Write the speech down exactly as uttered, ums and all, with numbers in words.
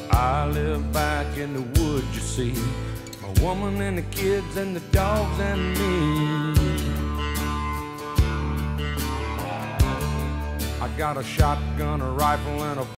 I live back in the woods, you see, my woman and the kids and the dogs and me. I got a shotgun, a rifle, and a